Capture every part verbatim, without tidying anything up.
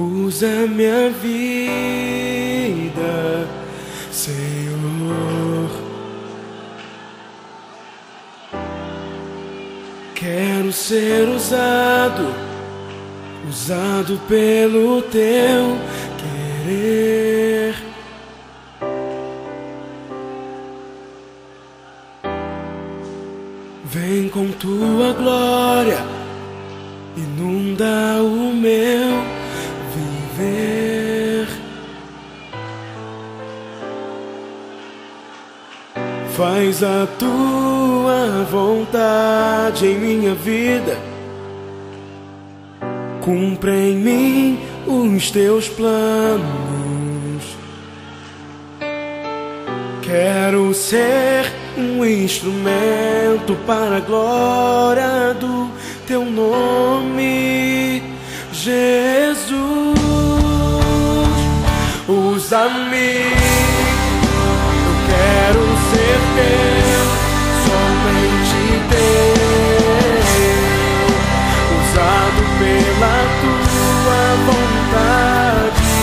Usa minha vida, Senhor. Quero ser usado, usado pelo teu querer. Vem com tua glória, inunda o meu viver. Faz a tua vontade em minha vida, cumpre em mim os teus planos. Quero ser um instrumento para a glória do teu nome, Jesus. Usa-me, eu quero ser teu, somente teu, usado pela tua vontade.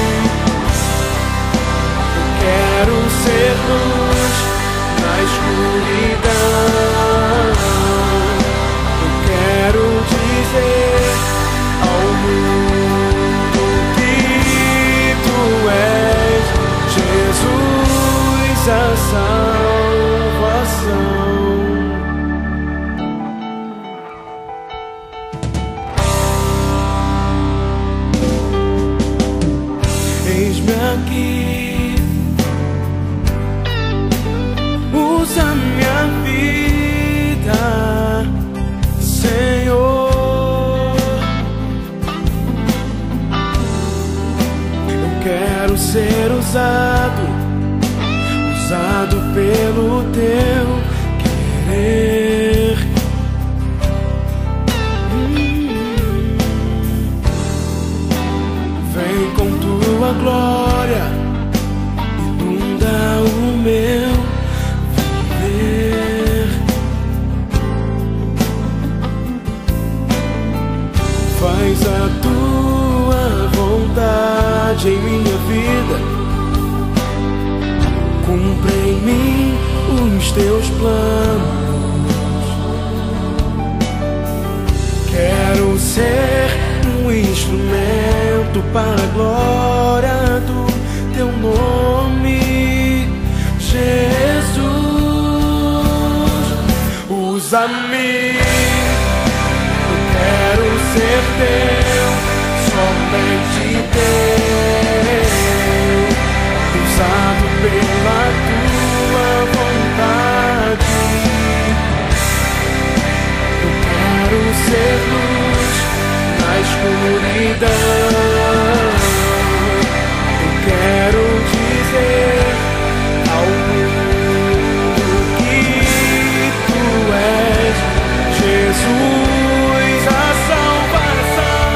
Eu quero ser luz na escuridão. Eu quero dizer ao mundo que tu és Jesus, a salvação. Eis-me aqui, usa minha vida, Senhor. Eu quero ser usado, usado pelo teu querer. Hum. Vem com tua glória, inunda o meu viver. Faz a tua vontade em minha vida, cumpre em mim os teus planos. Quero ser um instrumento para a glória do teu nome, Jesus. Usa-me, eu quero ser teu, somente teu, usado pela tua vontade. Eu quero ser luz na escuridão. Eu quero dizer ao mundo que tu és Jesus, a salvação.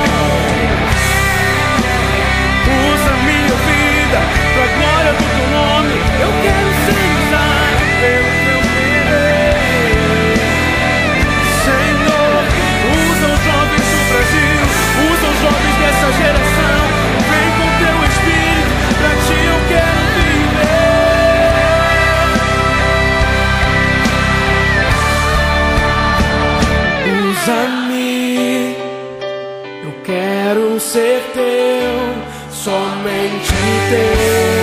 Usa minha vida pra glória do teu nome. Eu quero ser usado pelo teu querer, Senhor. Usa os jovens do Brasil, usa os jovens dessa geração. Vem com teu espírito, pra ti eu quero viver. Usa-me, eu quero ser teu, somente teu,